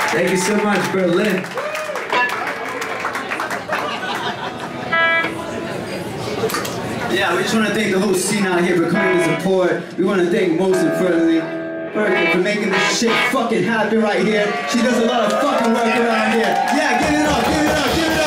Thank you so much, Berlin. Yeah, we just want to thank the whole scene out here for coming to support. We want to thank most importantly Berkeley for making this shit fucking happen right here. She does a lot of fucking work around here. Yeah, give it up, give it up, give it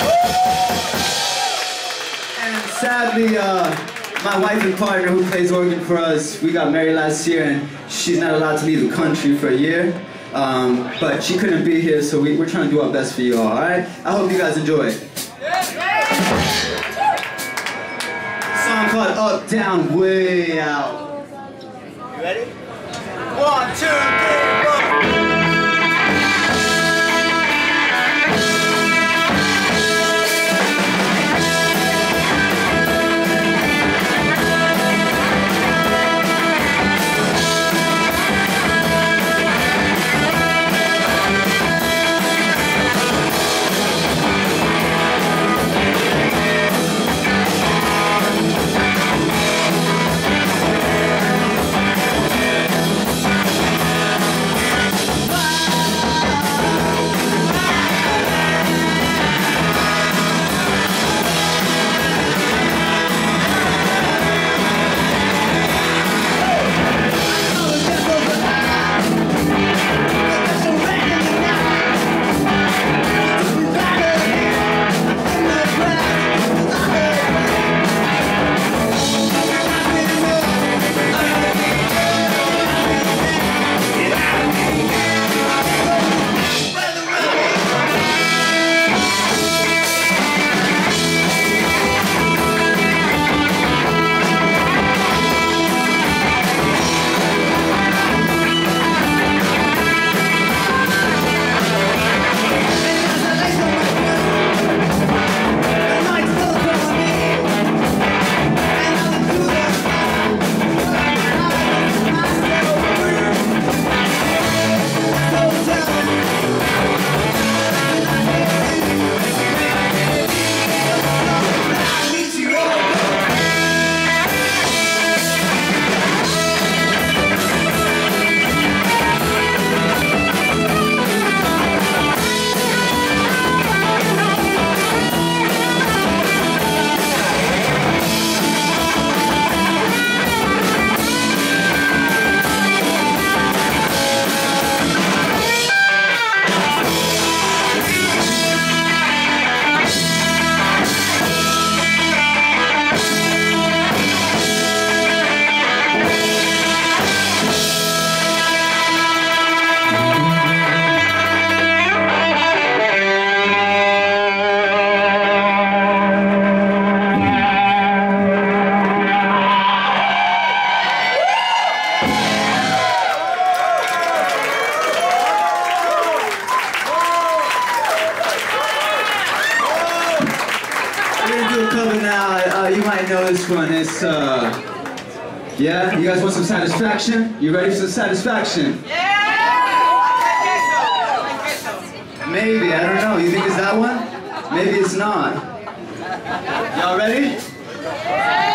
up. And sadly, my wife and partner who plays organ for us, we got married last year and she's not allowed to leave the country for a year. But she couldn't be here, so we're trying to do our best for you all, alright? I hope you guys enjoy it. Song called Up, Down, Way Out. You ready? 1, 2, 3, 4. You might know this one. It's, yeah? You guys want some satisfaction? You ready for some satisfaction? Yeah! Maybe, I don't know. You think it's that one? Maybe it's not. Y'all ready?